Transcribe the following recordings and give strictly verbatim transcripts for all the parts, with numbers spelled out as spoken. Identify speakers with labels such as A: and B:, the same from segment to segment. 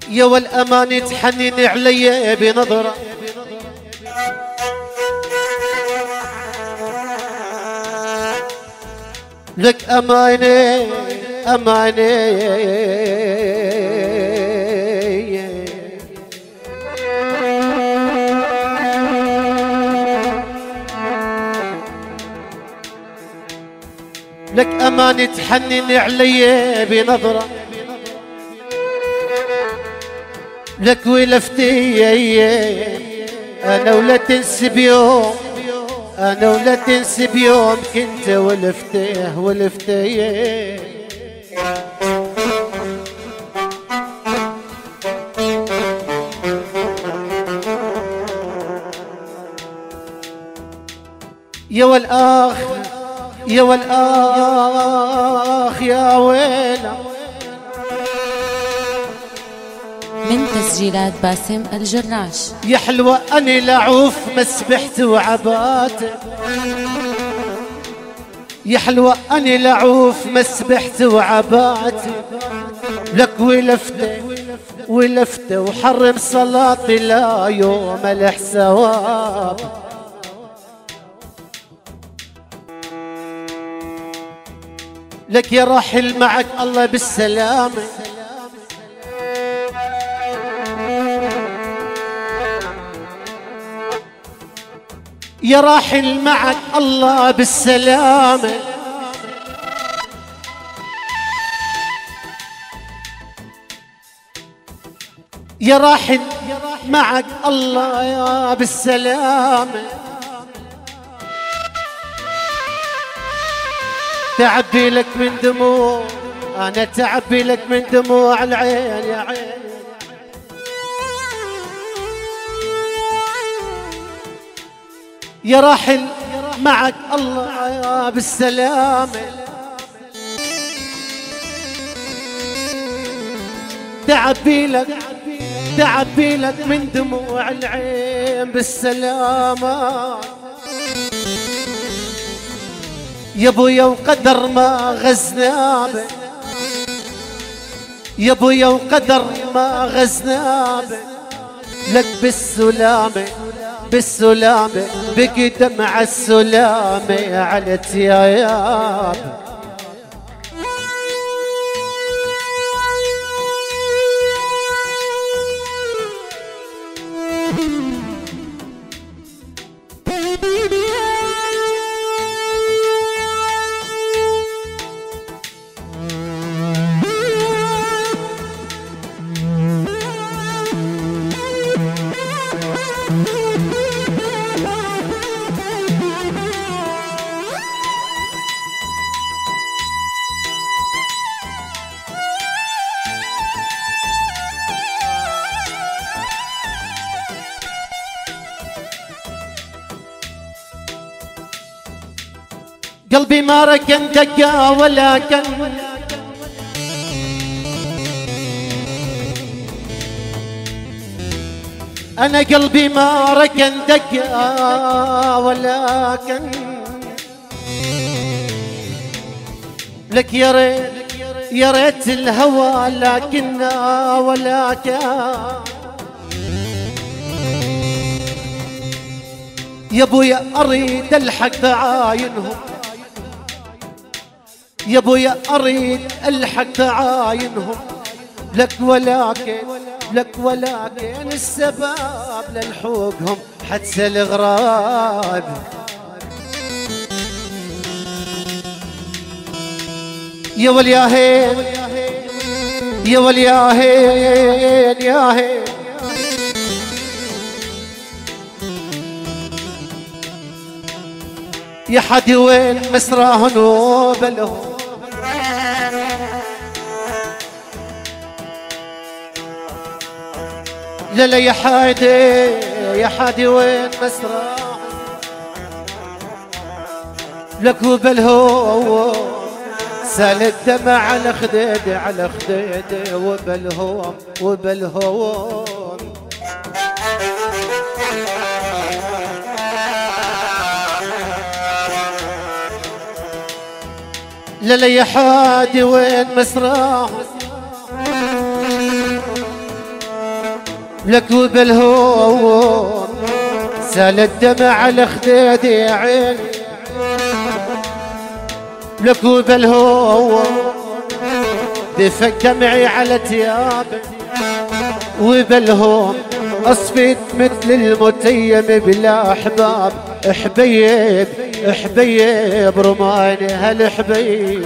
A: يا والأمان تحنن علي بنظرة لك أماني أماني لك أماني تحنن علي بنظرة لك ولفتي أنا ولا تنسى بيوم أنا ولا تنسى بيوم كنت ولفتيه ولفتيه يا والآخ يا والآخ يا ويلا.
B: من تسجيلات باسم الجراش.
A: يا حلوة أني لعوف مسبحت وعبات يا حلوة أني لعوف مسبحت وعبات لك ولفت ولفت وحرم صلاتي لا يوم الحسواب. لك يا راحل معك الله بالسلامة يا راحل معك الله بالسلامة يا راحل معك الله يا بالسلامة تعبي لك من دموع أنا تعبي لك من دموع العين يا عين يا راحل معك الله يا بالسلامة تعبي لك تعبي لك من دموع العين بالسلامة يا ابويا وقدر ما غزنا به يا ابويا وقدر ما غزنا به لك بالسلامة بالسلامة بقي دمع السلامة على تياب. قلبي ما ركن دقة ولكن أنا قلبي ما ركن دقة ولكن لك يا ريت يا ريت الهوى لكن ولكن يا ابويا اريد الحق تعاينهم يا ابويا اريد الحق تعاينهم لك ولكن لك ولكن السباب للحوقهم حتى الغراب. يا ولياهين يا ولياهين يا هين يا حدي وين مسراهن وبلهم لا لا يا حادي يا حادي وين مسراهن لك وبلهم سال الدمع على خديدي على خديدي وبلهم وبلهم لا لا يا حادي وين مسراه لك وبالهون سال الدمع على خديدي يا عيني، لك وبالهون دفق دمعي على تيابي، وبالهون اصفيت مثل المتيم بلا احباب. حبيب حبيب رماني هالحبيب،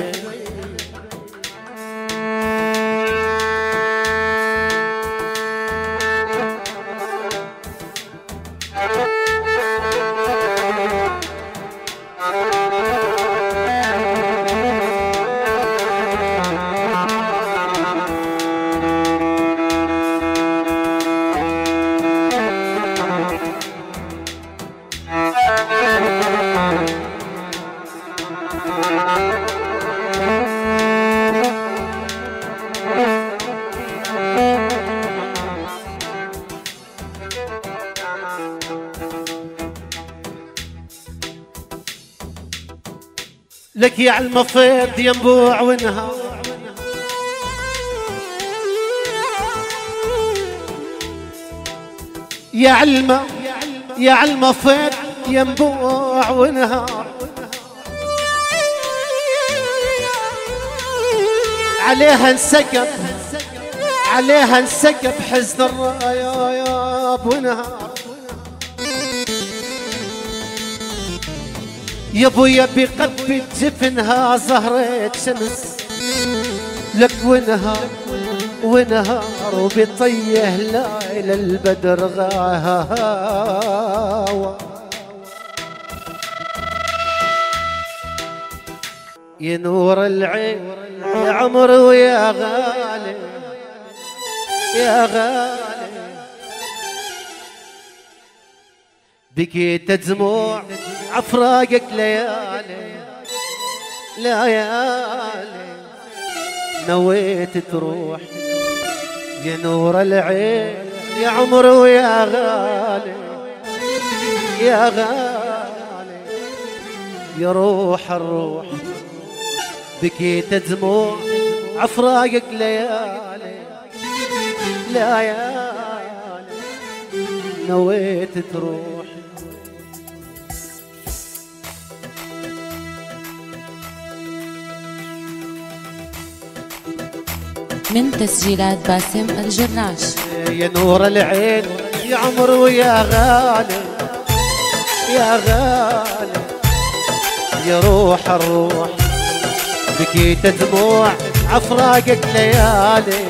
A: لك يا المفيض ينبوع ونهار، يا علمة يا علمفيض ينبوع ونهار، عليها انسكب عليها انسكب حزن الراياب ونهار. يا ابويا بقبة جفنها زهرة شمس، لك ونهار ونهار وبيطيه ليل البدر غاوى. يا نور العين يا عمر ويا غالي يا غالي، بكيت دموع عفراقك ليالي ليالي، نويت تروح يا نور العين يا عمر ويا غالي يا غالي، يا روح الروح بكيت دموع عفراقك ليالي ليالي، نويت تروح.
B: من تسجيلات باسم الجراش.
A: يا نور العين يا عمر ويا غالي يا غالي، يا روح الروح بكيت دموع عفراقك ليالي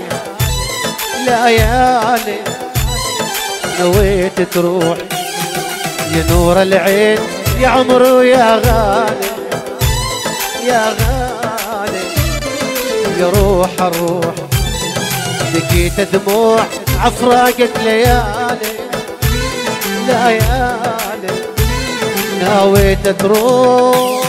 A: ليالي، نويت تروح يا نور العين يا عمر ويا غالي يا غالي، يا روح الروح بكيت دموع عفراقك ليالي ليالي، ناويت تروح.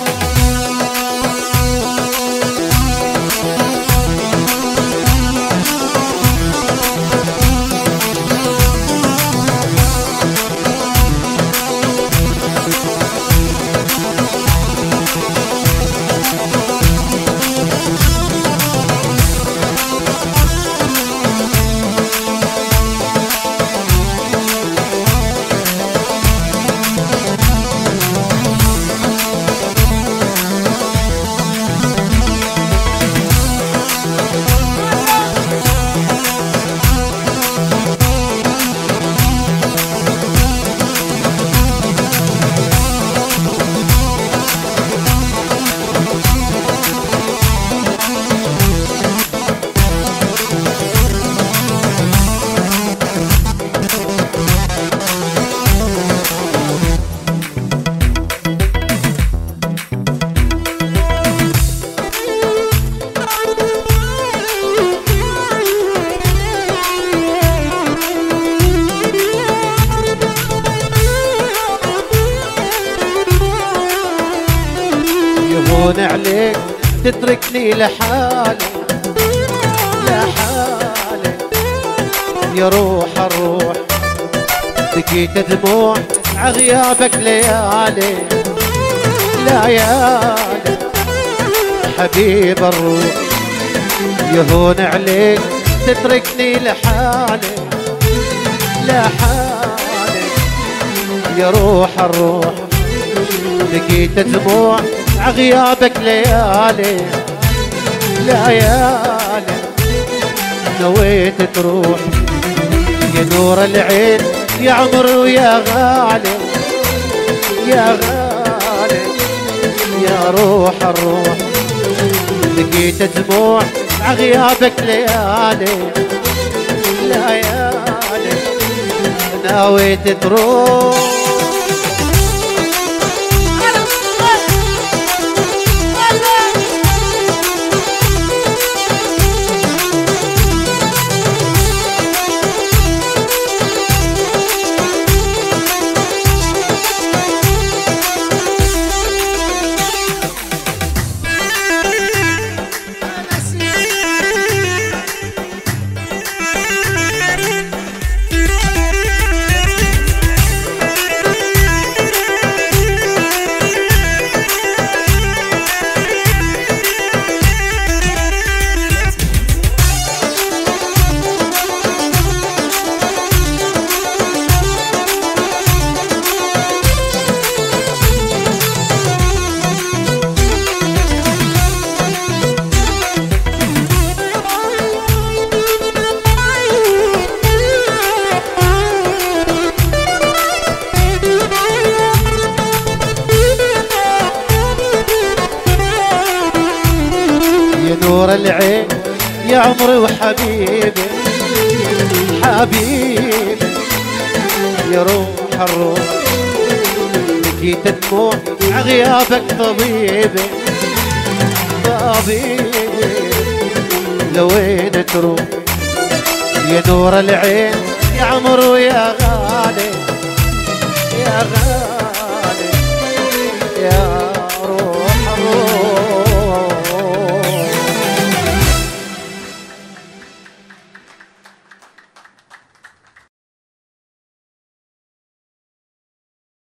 A: يهون عليك تتركني لحالي لحالي، يا روح الروح بكيت دموع عغيابك ليالي ليالي، حبيب الروح يهون عليك تتركني لحالي لا حالك يا روح الروح لقيت دموع عغيابك ليالي ليالي نويت تروح يا نور العين يا عمر ويا غالي يا غالي يا روح الروح لقيت دموع عغيابك ليالي ليالي نويت تروح نور العين يا عمري وحبيبي حبيبي يا روح الروح لقيت دموع عغيابك طبيبي طبيبي لوين تروح يا نور العين يا عمر ويا غالي يا غالي